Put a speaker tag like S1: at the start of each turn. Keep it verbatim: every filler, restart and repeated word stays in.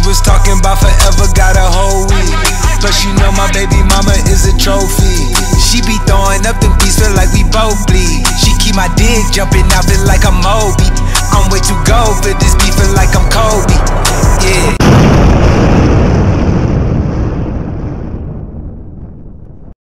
S1: was talking about forever, got a whole week. Plus you know my baby mama is a trophy. She be throwing up them beats, feel like we both bleed. She keep my dick jumping out, feel like I'm Moby. I'm way too gold for this beef, feel like I'm Kobe.